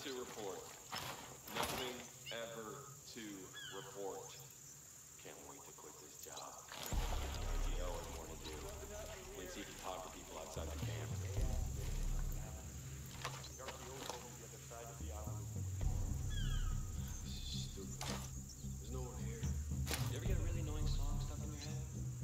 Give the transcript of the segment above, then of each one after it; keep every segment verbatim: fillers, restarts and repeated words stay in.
to report. Nothing ever to report. Can't wait to quit this job. You know what I want to do. At least he can talk to people outside the camp. This is stupid. There's no one here. You ever get a really annoying song stuck in your head?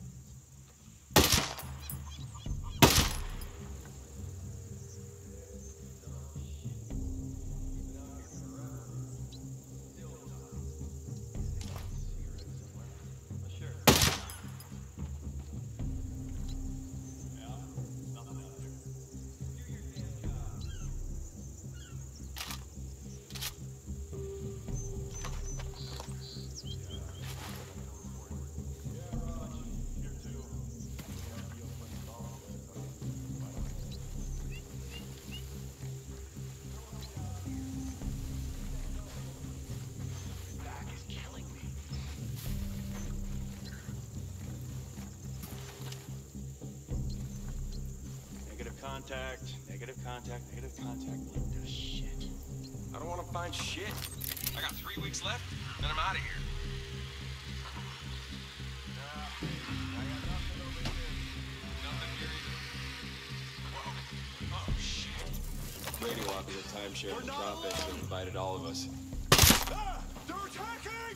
Contact, negative contact, negative contact. What the shit? I don't want to find shit. I got three weeks left, then I'm out of here. Uh, I got nothing over here. Nothing here either. Whoa. Oh, shit. Radio Walk is a timeshare in the tropics that invited all of us. Ah! They're attacking!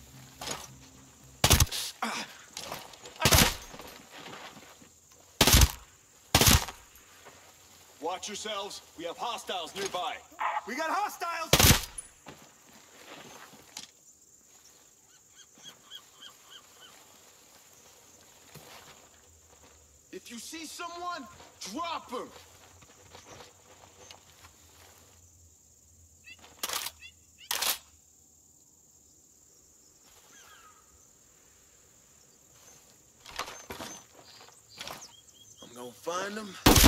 Ah! Watch yourselves. We have hostiles nearby. We got hostiles! If you see someone, drop them! I'm gonna find them.